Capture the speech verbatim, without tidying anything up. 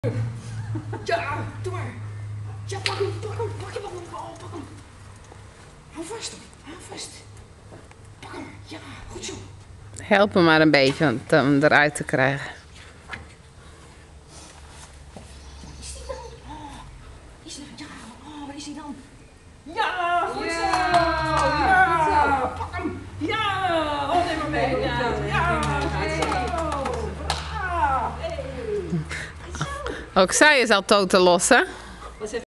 Ja, doe maar. Ja, pak hem, pak hem, pak hem, oh, pak hem. Hou vast, hou vast. Pak hem, ja, goed zo. Help hem maar een beetje om hem eruit te krijgen. Is die dan? Oh, is er, ja, oh, waar is hij dan? Ja, goed zo. Ja, ja, pak hem. Ja, oh, neem maar mee. Ja, ja, goed zo. Ook zij is al toten los, hè?